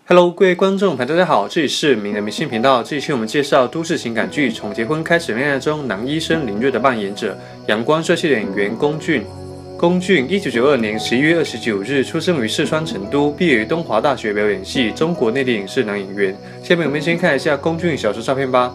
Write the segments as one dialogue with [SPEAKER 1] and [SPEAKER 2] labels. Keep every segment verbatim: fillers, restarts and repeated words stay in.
[SPEAKER 1] Hello， 各位观众朋友，大家好，这里是名人明星频道。这一期我们介绍都市情感剧《从结婚开始恋爱》中男医生林瑞的扮演者，阳光帅气的演员龚俊。龚俊，一九九二年十一月二十九日出生于四川成都，毕业于东华大学表演系，中国内地影视男演员。下面我们先看一下龚俊小时候照片吧。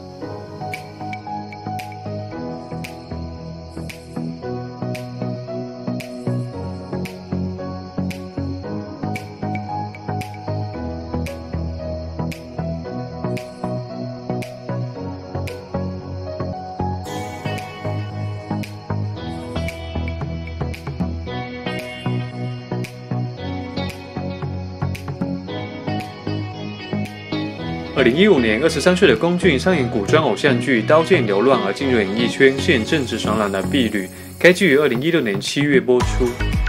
[SPEAKER 1] 二零一五年，二十三岁的龚俊上演古装偶像剧《刀剑流乱》而进入演艺圈，饰演正直爽朗的婢女。该剧于二零一六年七月播出。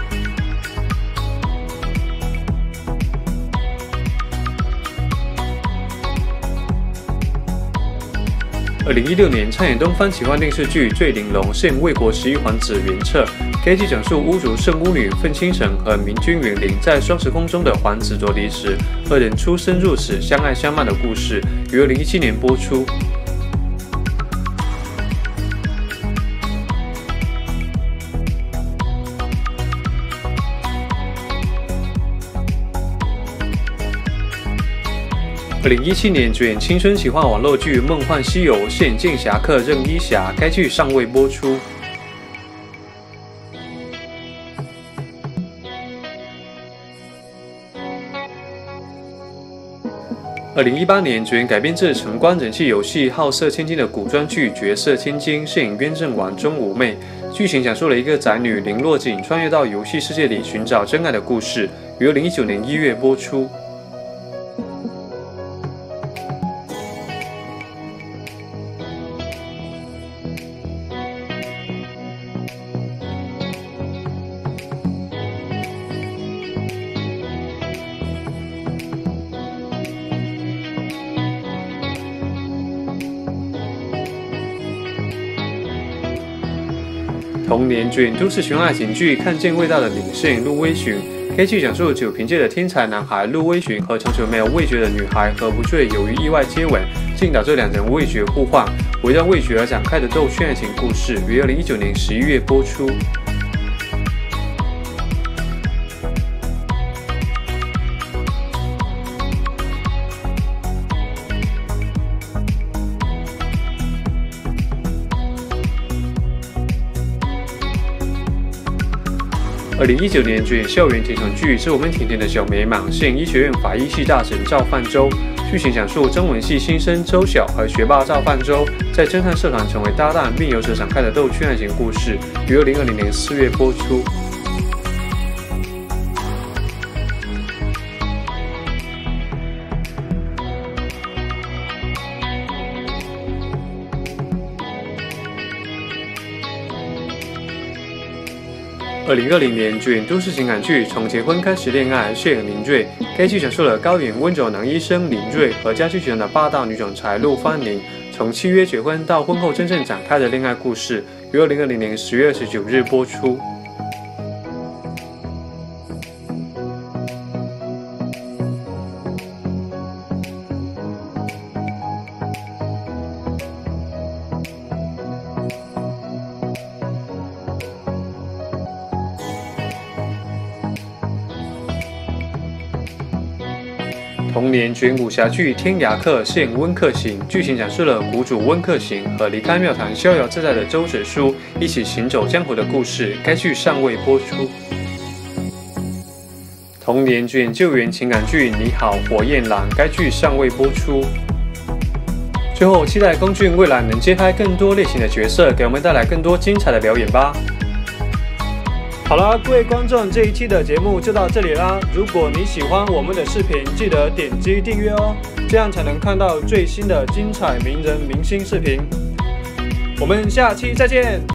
[SPEAKER 1] 二零一六年，参演东方奇幻电视剧《醉玲珑》，饰演魏国十一皇子元策。该剧讲述巫族圣巫女愤倾城和明君元灵在双时空中的皇子夺嫡时，二人出生入死、相爱相伴的故事，于二零一七年播出。二零一七年主演青春奇幻网络剧《梦幻西游》，饰演剑侠客任一侠。该剧尚未播出。二零一八年主演改编自城关人气游戏《好色千金》的古装剧《绝色千金》，饰演渊正王钟无媚。剧情讲述了一个宅女林若锦穿越到游戏世界里寻找真爱的故事，于二零一九年一月播出。同年主演都市悬爱情剧《看见味道的你》，饰演陆威寻。该剧讲述酒瓶界的天才男孩陆威寻和长久没有味觉的女孩何不醉由于意外接吻，竟导致两人味觉互换，围绕味觉而展开的逗趣爱情故事，于二零一九年十一月播出。二零一九年主演校园甜宠剧《是我们甜甜的小美满》，饰演医学院法医系大神赵范周。剧情讲述中文系新生周晓和学霸赵范周在侦探社团成为搭档，并由此展开的逗趣爱情故事，于二零二零年四月播出。二零二零年主演都市情感剧《从结婚开始恋爱》，饰演林瑞。该剧讲述了高远温柔男医生林瑞和家居集团的霸道女总裁陆芳宁从契约结婚到婚后真正展开的恋爱故事，于二零二零年十月二十九日播出。同年主演武侠剧《天涯客》，饰演温客行。剧情讲述了谷主温客行和离开庙堂逍遥自在的周芷书一起行走江湖的故事。该剧尚未播出。同年主演救援情感剧《你好，火焰蓝》，该剧尚未播出。最后，期待龚俊未来能接拍更多类型的角色，给我们带来更多精彩的表演吧。好了，各位观众，这一期的节目就到这里啦。如果你喜欢我们的视频，记得点击订阅哦，这样才能看到最新的精彩名人明星视频。我们下期再见。